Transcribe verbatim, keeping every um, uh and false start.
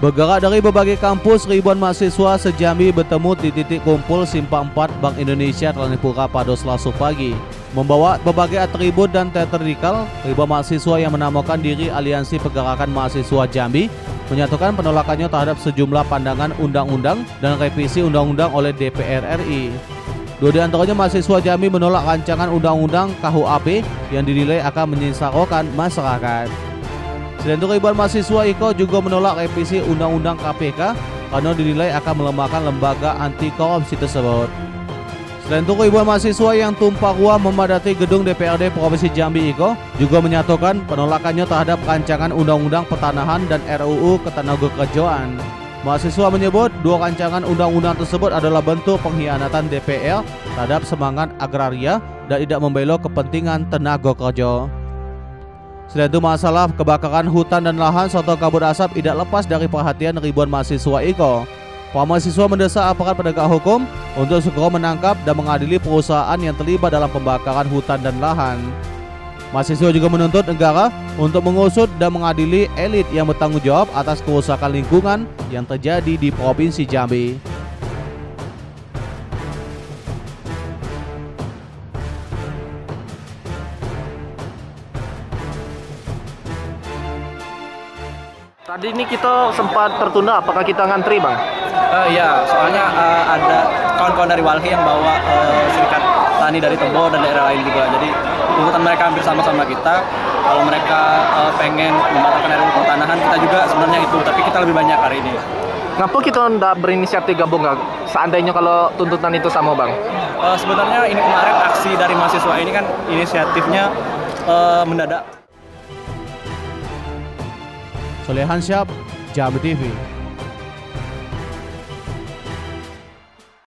Bergerak dari berbagai kampus, ribuan mahasiswa se-Jambi bertemu di titik kumpul Simpang empat Bank Indonesia Telanipura pada Selasa pagi. Membawa berbagai atribut dan teatrikal, ribuan mahasiswa yang menamakan diri Aliansi Pergerakan Mahasiswa Jambi menyatakan penolakannya terhadap sejumlah pandangan undang-undang dan revisi undang-undang oleh D P R R I. Dua di antaranya mahasiswa Jambi menolak rancangan undang-undang K U H P yang dinilai akan menyengsarakan masyarakat. Selain itu, ribuan mahasiswa I K O juga menolak revisi Undang-Undang K P K karena dinilai akan melemahkan lembaga anti korupsi tersebut. Selain itu, ribuan mahasiswa yang tumpah ruah memadati gedung D P R D Provinsi Jambi I K O juga menyatakan penolakannya terhadap rancangan Undang-Undang Pertanahan dan R U U Ketenagakerjaan. Mahasiswa menyebut dua rancangan undang-undang tersebut adalah bentuk pengkhianatan D P R terhadap semangat agraria dan tidak membela kepentingan tenaga kerja. Selain itu, masalah kebakaran hutan dan lahan serta kabut asap tidak lepas dari perhatian ribuan mahasiswa I K O. Para mahasiswa mendesak aparat penegak hukum untuk segera menangkap dan mengadili perusahaan yang terlibat dalam pembakaran hutan dan lahan. Mahasiswa juga menuntut negara untuk mengusut dan mengadili elit yang bertanggung jawab atas kerusakan lingkungan yang terjadi di Provinsi Jambi. Tadi ini kita sempat tertunda, apakah kita ngantri, Bang? Uh, ya, soalnya uh, ada kawan-kawan dari Walhi yang bawa uh, serikat tani dari Tebo dan daerah lain juga. Jadi tuntutan mereka hampir sama-sama kita. Kalau mereka uh, pengen membatalkan R U U Pertanahan, kita juga sebenarnya itu, tapi kita lebih banyak hari ini. Ngapa kita nggak berinisiatif gabung, nggak? Seandainya kalau tuntutan itu sama, Bang? Uh, sebenarnya ini kemarin aksi dari mahasiswa ini kan inisiatifnya uh, mendadak. Solehan Syab, Jambi T V.